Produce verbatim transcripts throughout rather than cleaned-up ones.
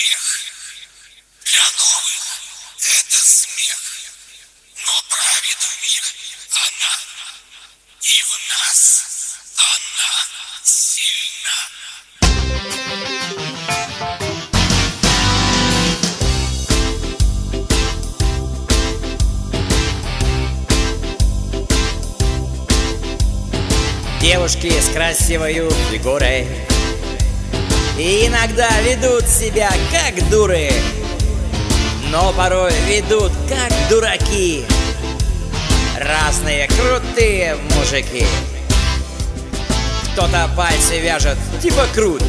смех. Для новых это смех. Но правит в мир она, и в нас она сильна. Девушки с красивой фигурой и иногда ведут себя как дуры, но порой ведут как дураки. Разные крутые мужики. Кто-то пальцы вяжет, типа крут,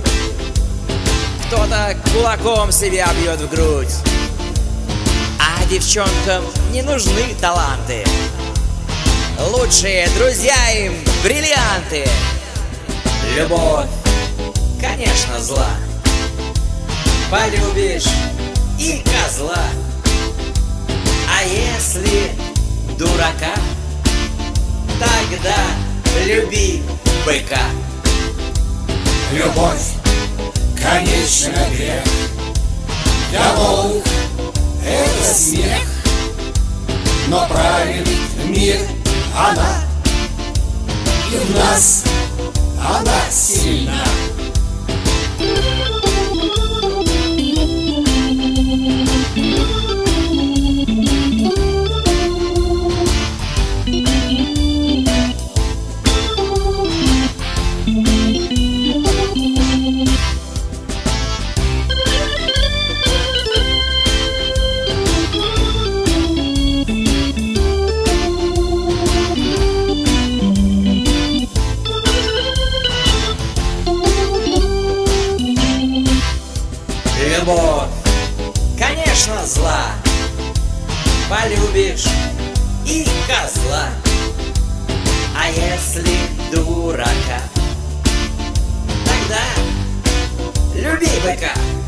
кто-то кулаком себя бьет в грудь. А девчонкам не нужны таланты, лучшие друзья им бриллианты. Любовь, конечно, зла. Полюбишь и козла. А если дурака, тогда люби быка. Любовь, конечно, грех. Для новых это смех. Но правит мир она, и в нас она сильна. Любовь, конечно, зла. Полюбишь и козла. А если дурака, тогда люби быка.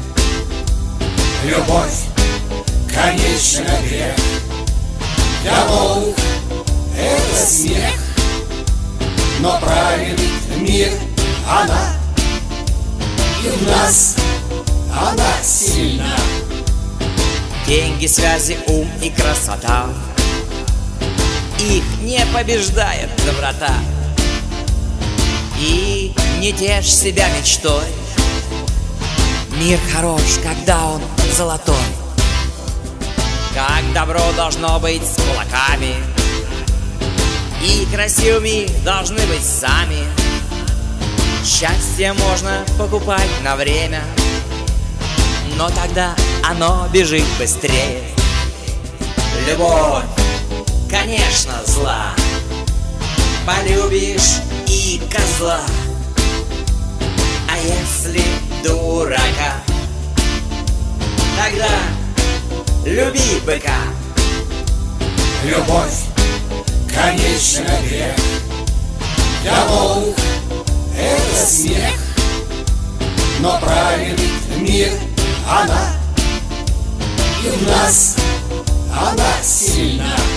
Любовь, конечно, грех. Для новых это смех. Но правит мир она, и в нас она сильна. Деньги, связи, ум и красота, их не побеждает доброта. И не тешь себя мечтой, мир хорош, когда он золотой. Как добро должно быть с кулаками, и красивыми должны быть сами. Счастье можно покупать на время, но тогда оно бежит быстрее. Любовь, конечно, зла. Полюбишь и козла. А если дурака, тогда люби быка. Любовь, конечно, грех. Для новых это смех. Но правит мир она, и в нас она сильна.